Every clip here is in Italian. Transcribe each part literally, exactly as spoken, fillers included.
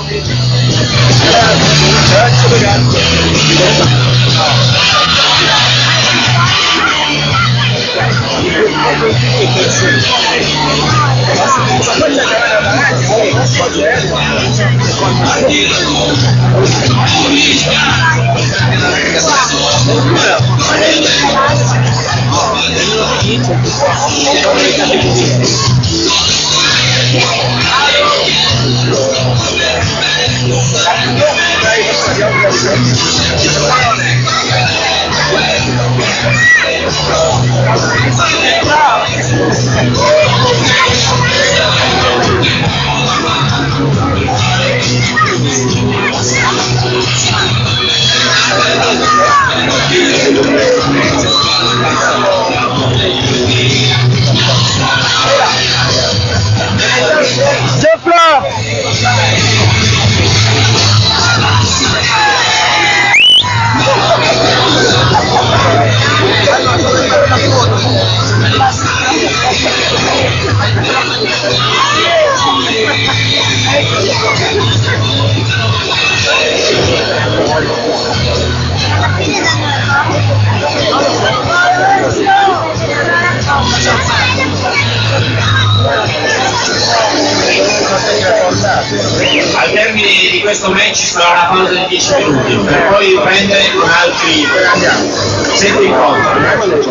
Al termine di questo match ci sarà una pausa di dieci minuti per poi riprendere con altri sette incontri.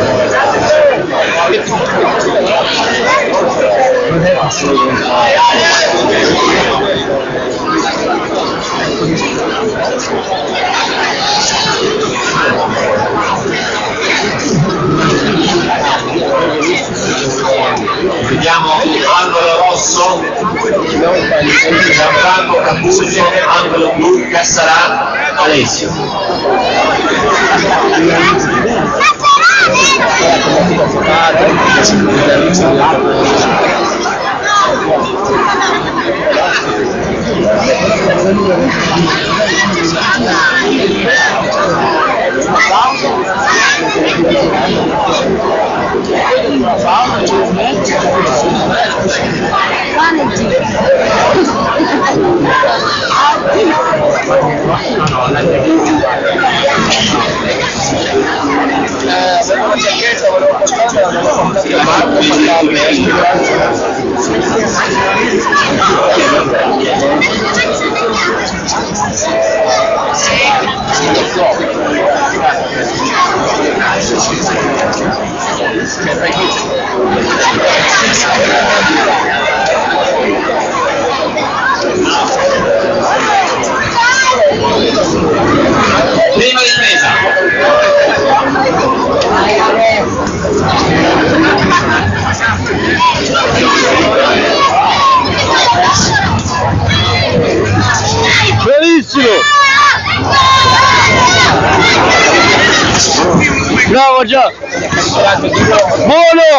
Vediamo angolo rosso, Gianfranco Capuzzo, angolo blu, Cassarà, Alessio. Prima ripresa. Bellissimo! Bravo già! Buono!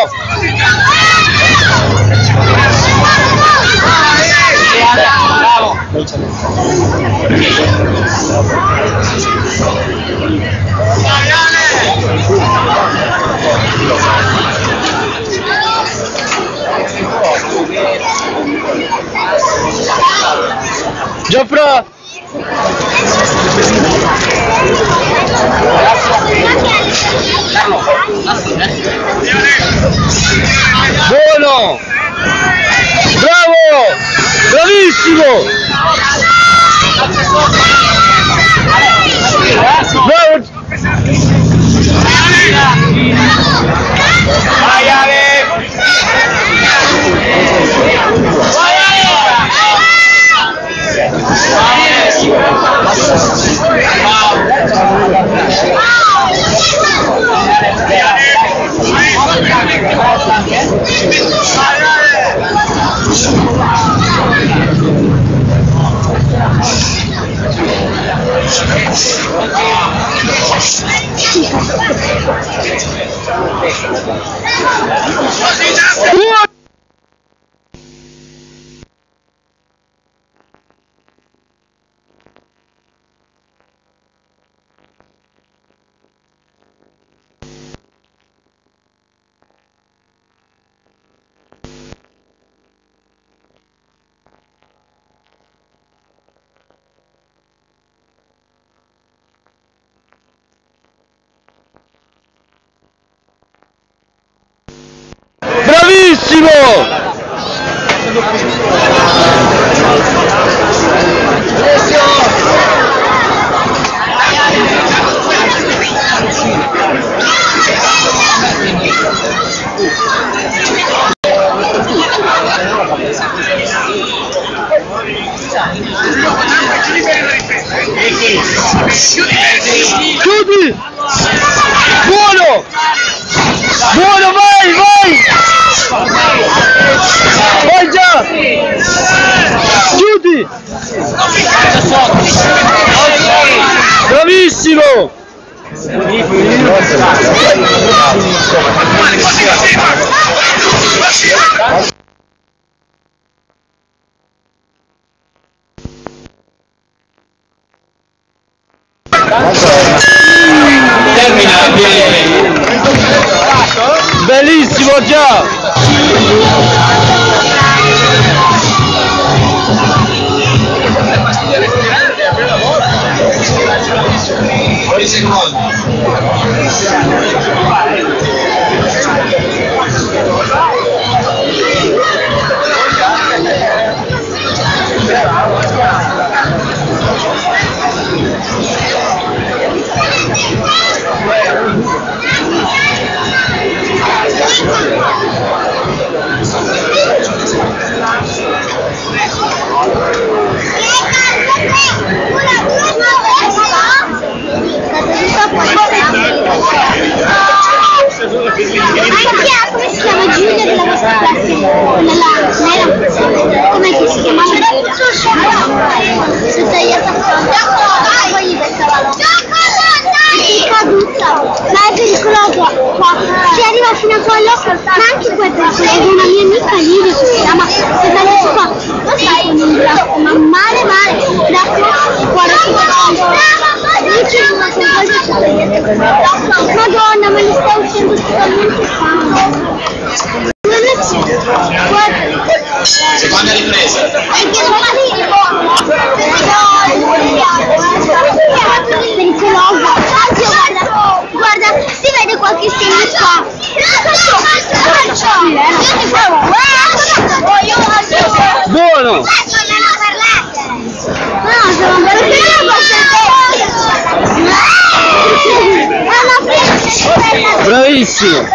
Bravo! Giaffra! Buono! Bravo! Bravissimo! Bravo! Vai Ale! Bravissimo! Chiudi! Buono! Buono, vai, vai! Vai già! Chiudi! Bravissimo! Termina bene. Bellissimo già! Fuori secondi. Come si chiama Giulia della vostra classe? Nella, come si chiamava? Si è tagliata qua, poi gli pensavano è caduta, ma è pericolosa qua, si arriva fino a quello, ma anche qua è pericoloso. Una mia amica lì si chiama, si è tagliata qua, non sai con un braccio, ma male male, da qua, guarda che io c'è una cosa si è tagliata. Madonna, me ne sta uscendo totalmente qua. Seconda ripresa. Pericolosa. Anzi, guarda, guarda, si vede qualche segno qua. Buono! No, sono veramente. Bravissimo!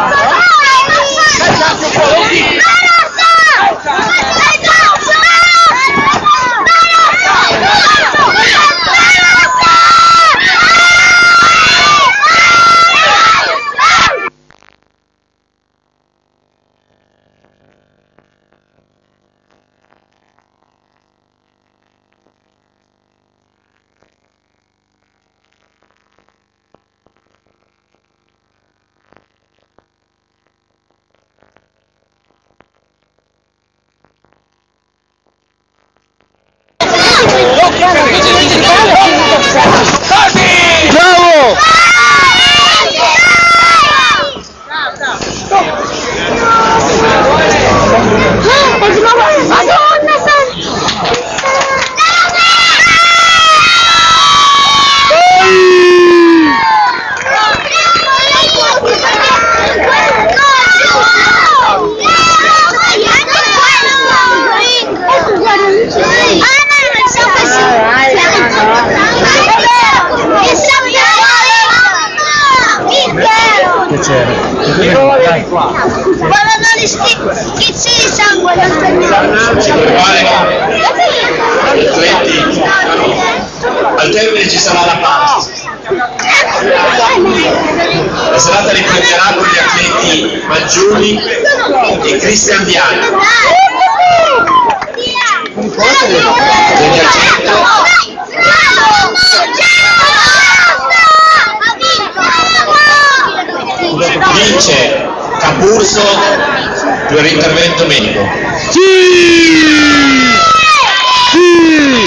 Bravo! Madonna guarda gli schizzi di sangue Al termine ci sarà la pausa. La serata riprenderà con gli atleti Maggiuni e Cristian Diani. Vince Capurso per intervento medico. Sì! Sì!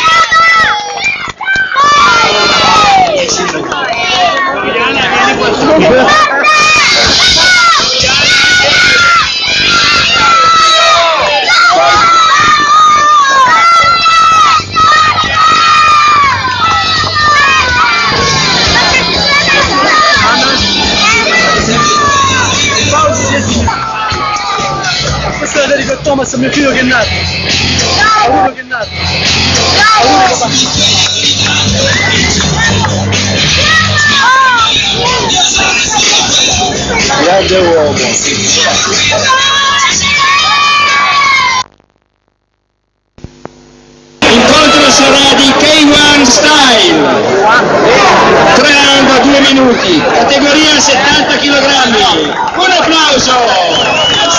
passa mio figlio che è nato. A uno che è nato. A uno che passa. Grande uomo. L'incontro sarà di K uno Style, tre round a due minuti, categoria settanta chilogrammi. Un applauso!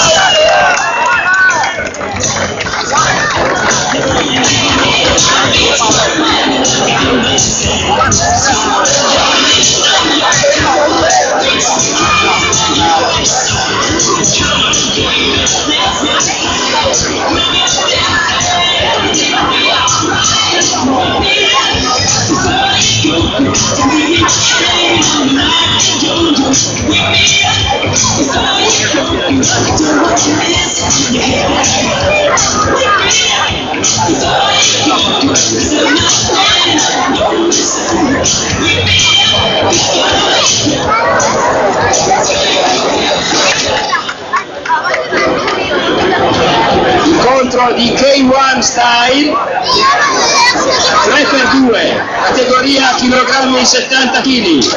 Incontro di K uno Style, tre per due, categoria chilogrammi settanta chili.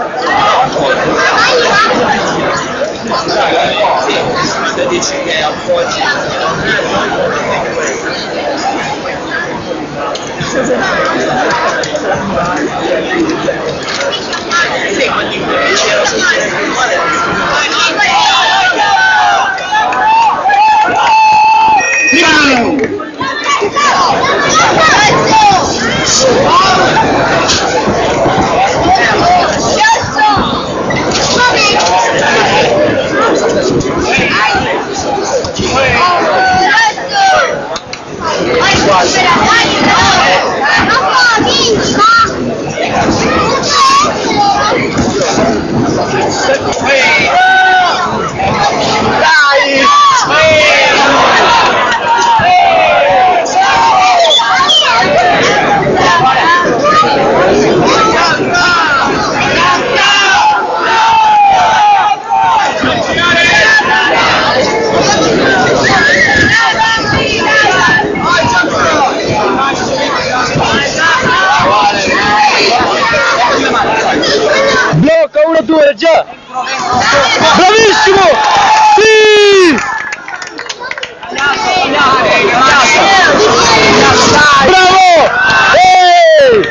Blocca uno due già. Bravissimo. Sì. Bravo. Ehi.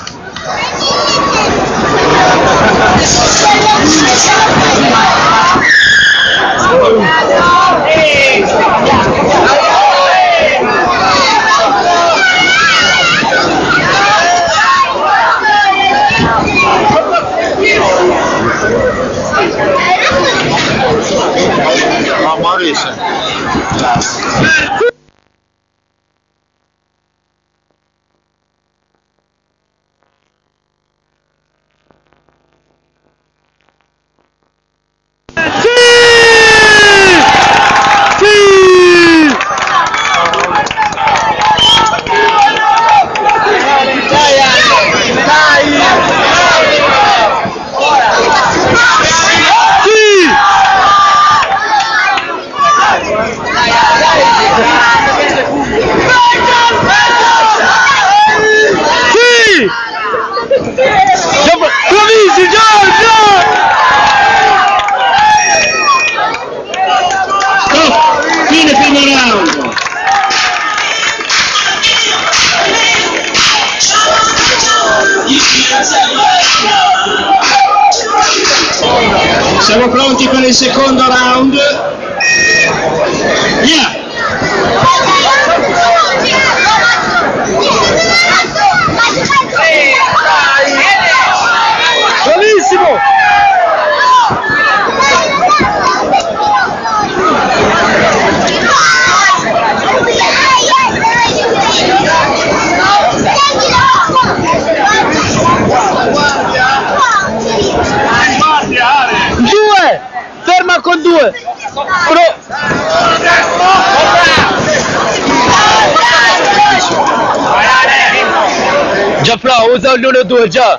Bravissimo, Giorgio! Stop! Fine primo round! Siamo pronti per il secondo round? Via! Bravissimo! Due! Ferma con due! Pro! Già Pro, usa l'uno due già!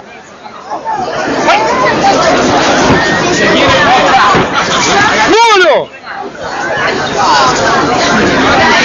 Uno!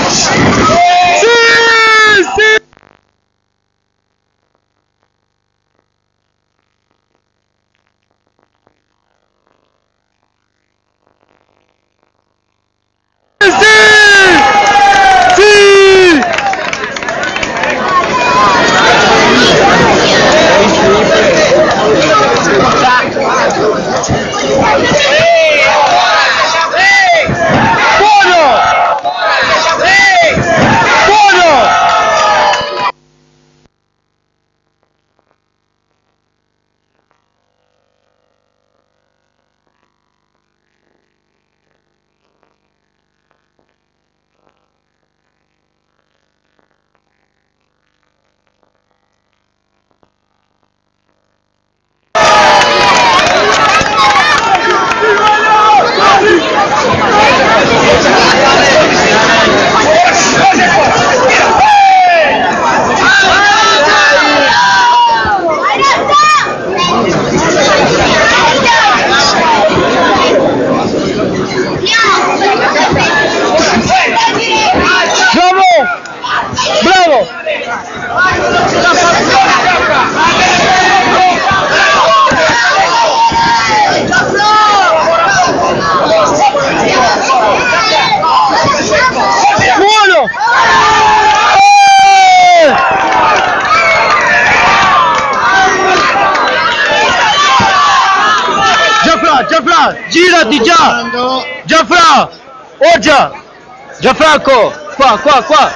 Gianfranco, girati già! Gianfranco! Oh già! Gianfranco! Qua, qua, qua!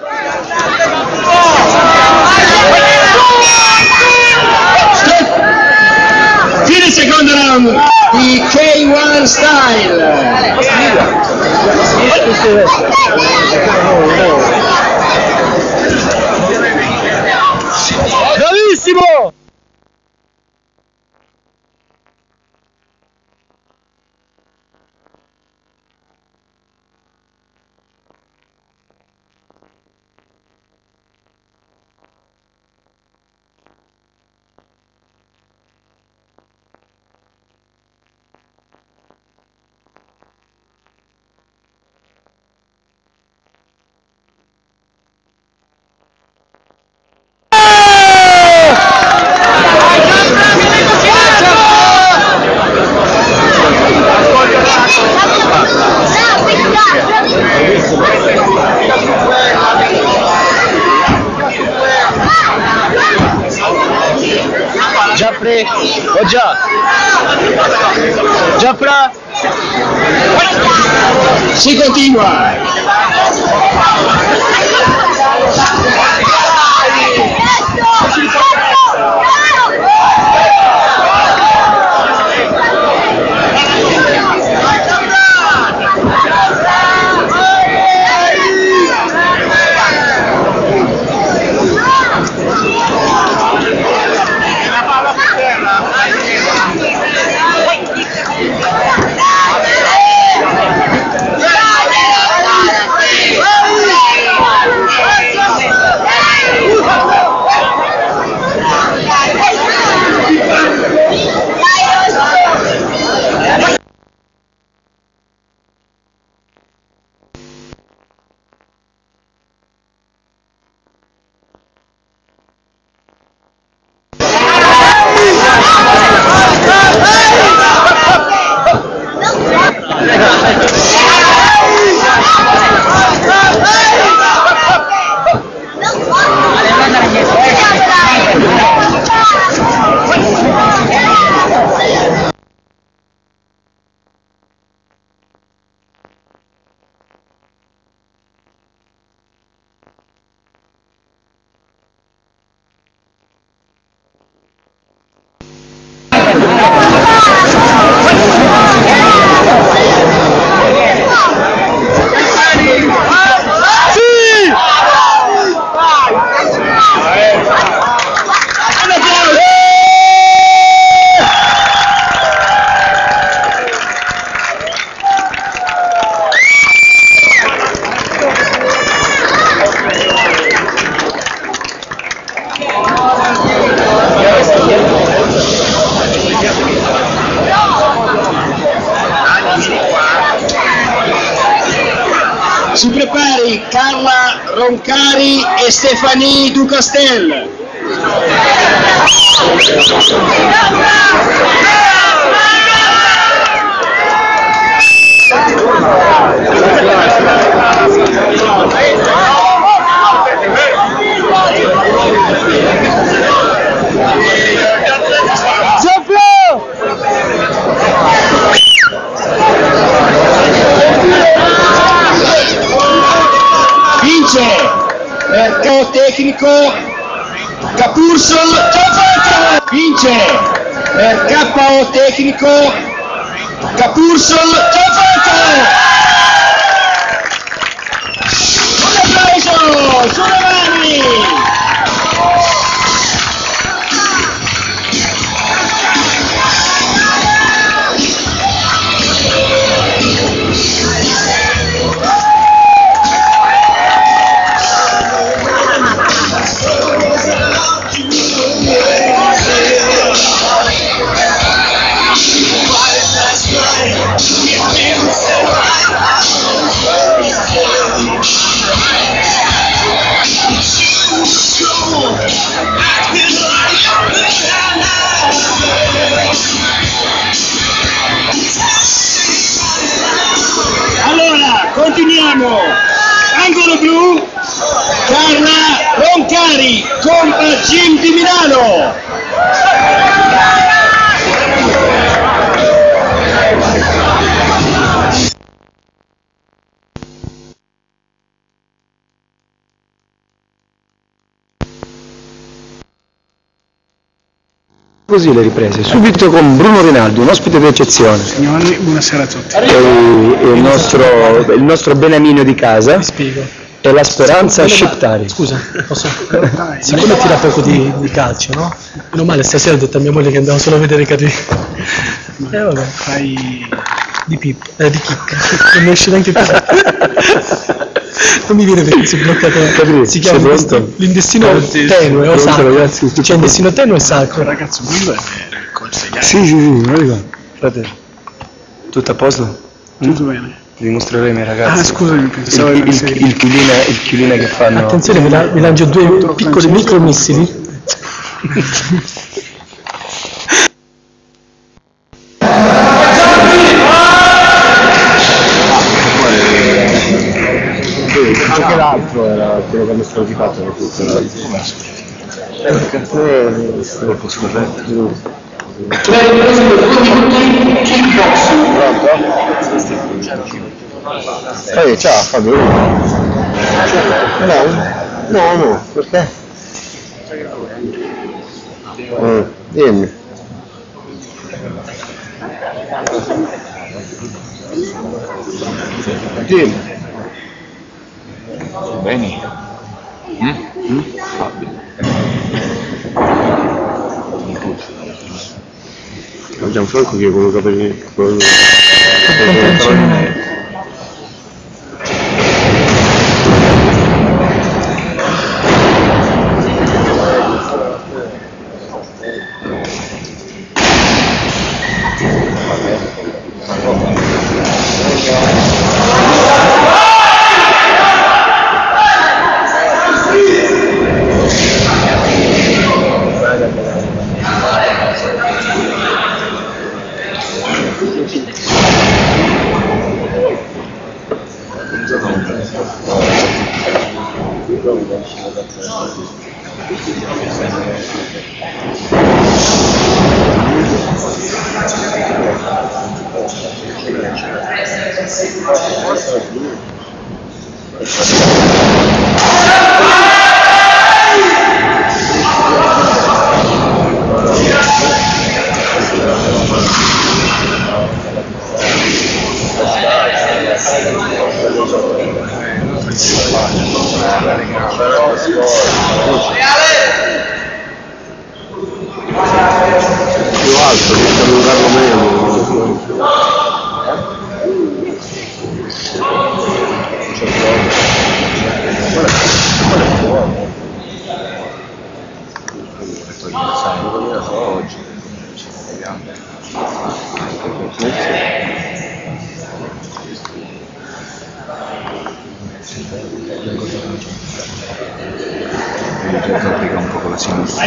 Fine il secondo round di K uno Style. Bravissimo! Giaffre, oh già, Giaffra, Si continua. Roncari e Stefanie Ducastel. Vince per K O tecnico Kapursol. Vince per K O tecnico Kapursol. Un applauso sulle mani. Allora, continuiamo. Angolo blu, Carla Roncari con Jim di Milano. Così le riprese, subito con Bruno Rinaldi, un ospite d'eccezione. Signori, buonasera a tutti. E, e il, nostro, il nostro benemino di casa Ti spiego. è la Speranza Shiptari. Scusa, posso? Siccome tira poco di, di calcio, no? Meno male, stasera ho detto a mia moglie che andavo solo a vedere i carri. E eh, vabbè. Fai Di Pip, eh, di Kick. Non mi esce neanche più. Non mi viene perché si è bloccato. Capito? Si chiama Sei l'indestino, pronto? l'indestino Sì, tenue o pronto, sacro. ragazzi? C'è indestino tenue e sacro. ragazzo, quello è il corso di Sì, sì, sì, me lo ricordo. Frate, tutto a posto? tutto bene. Vi dimostrerò i miei ragazzi. Ah, scusami, pensavo il, di una il, serie. il, chiulina, il chiulina che fanno. Attenzione, vi, la- vi lancio due piccoli micromissili. Anche l'altro era quello che mi stato di fatto da tutto. Lo posso corretto. Ehi, ciao Fabio. No, no, no, perché? Eh, dimmi. Dimmi. Bene. Mm? Mm? Ma Gianfranco che con i capelli... Con... Più alto, riesco a allungarlo meno. Oggi si applica un po' con la sinistra.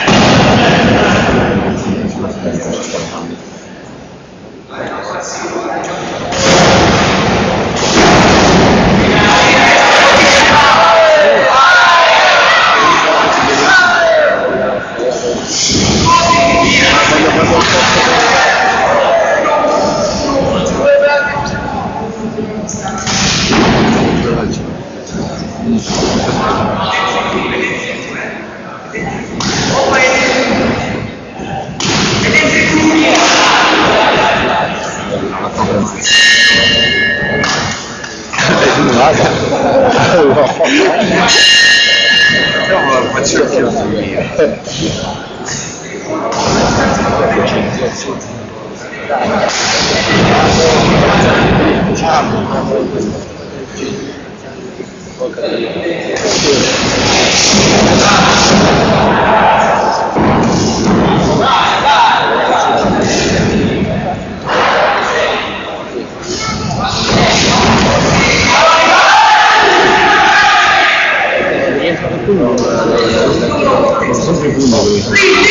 No, lo faccio anch'io dormire. Sempre il punto lui.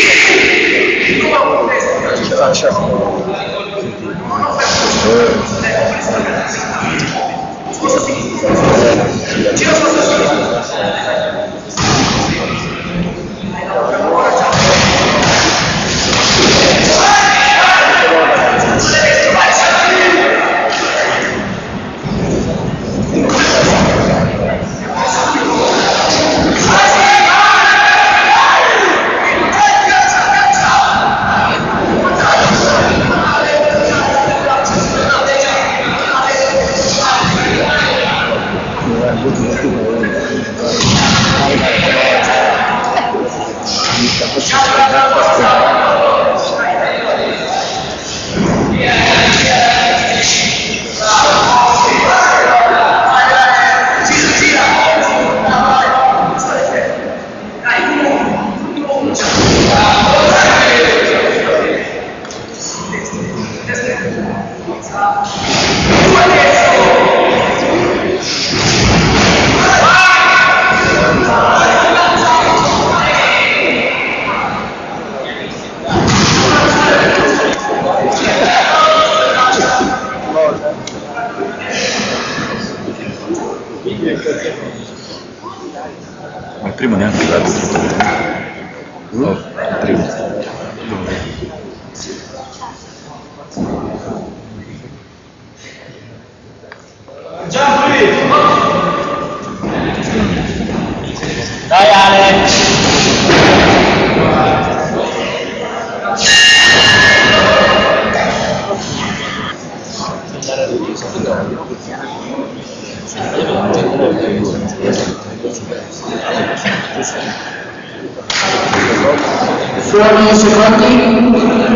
Ma il primo neanche l'ha detto. No, il primo. Dai Ale! Fuori secondi.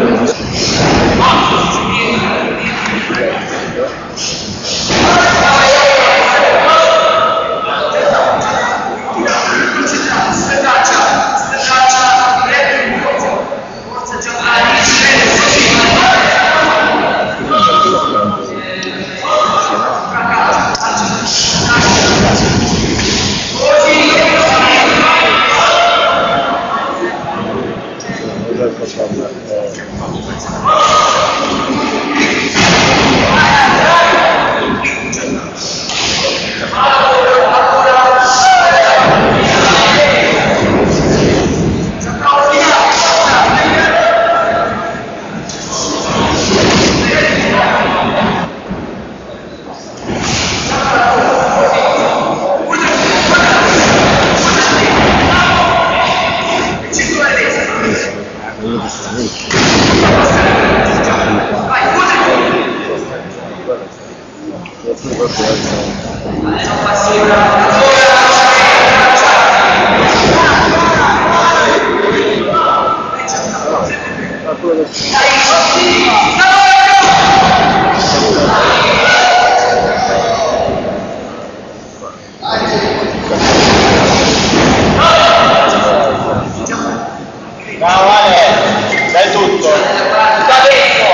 Bravo Ale, dai tutto. Da dentro.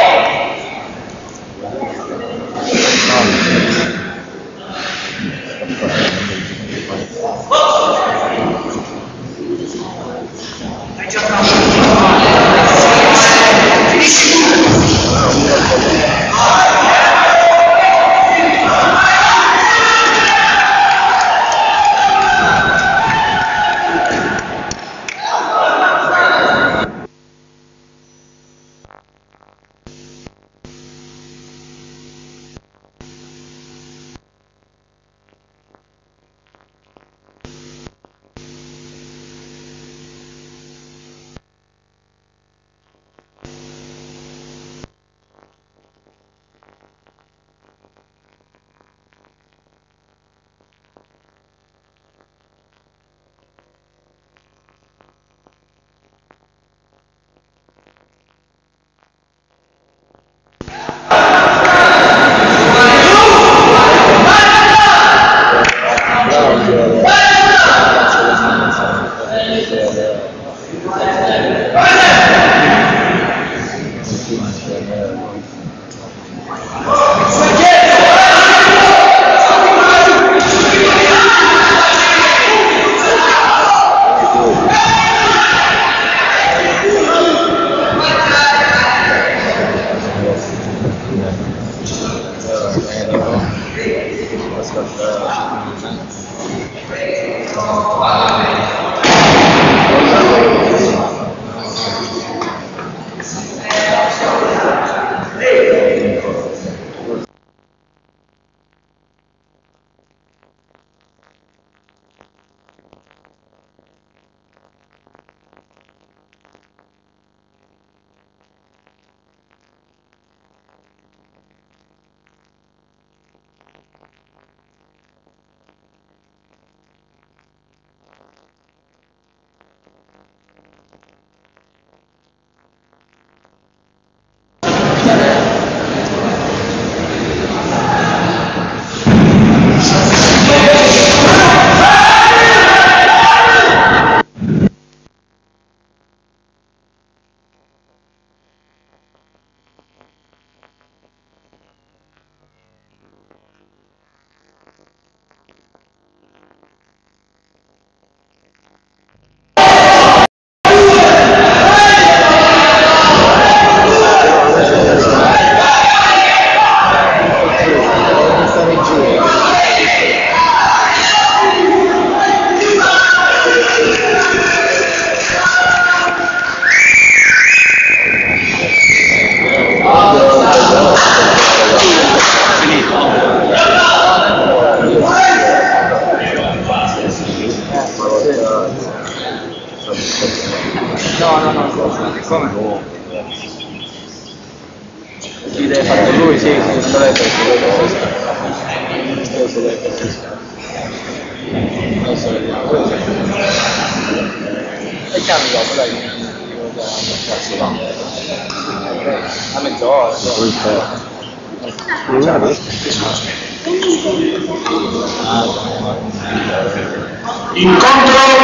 No, no, no, come? Chi deve fare lui? Sì, sì, non deve essere stesso deve essere. Adesso vediamo. E chiami dopo, dai. Cazzo va. A mezz'ora. Incontro